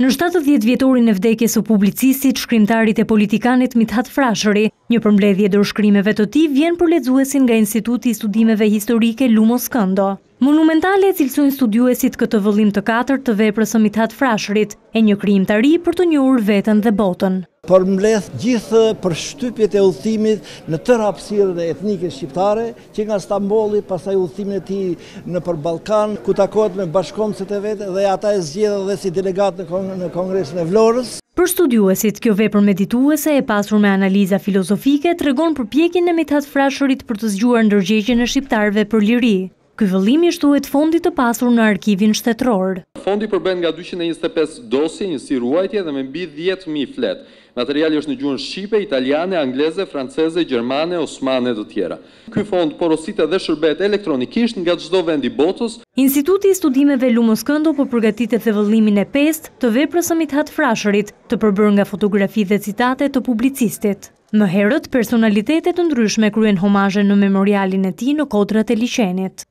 Në 70 vjetorin e vdekjes së publicistit, shkrimtarit e politikanit Mithat Frashëri, një përmbledhje dorëshkrimeve të tij vjen për lexuesin nga Instituti i Studimeve Historike Lumos Këndo. Monumentale e cilësojnë studiuesit këtë vëllim të katërt të veprës së Mithat Frashërit, e një krijimtari për të njohur veten dhe botën. Përmbledh gjithë përshtypjet e udhëtimit në tërë hapësirën e etnike shqiptare, që nga Stambolli, pastaj udhëtimin e tij nëpër Ballkan, ku takohet me bashkëkombësit e vet dhe ata e zgjedhin dhe si delegat në Kongresin e Vlorës. Për studiuesit, kjo vepër medituese e pasur me analiza filozofike tregon përpjekjen e Mithat Frashërit për të zgjuar ndërgjegjjen e shqiptarëve për liri. Ky vëllim i shtohet fondit të pasur në arkivin shtetëror. Fondi përben nga 225 dosje, njësi ruajtje dhe me mbi 10.000 flet. Materiali është në gjuhën shqipe, italiane, angleze, franceze, gjermane, osmane dhe tjera. Ky fond porosit edhe shërbet elektronikisht nga çdo vend i botës. Instituti i Studimeve Lumos Këndo po përgatitet dhe vëllimin e 5 të veprës së Mithat Frashërit, të përbërë nga fotografi dhe citate të publicistit. Më herët, personalitete të ndryshme kryen homazhe në memorialin e tij në Kodrat e Liçenit.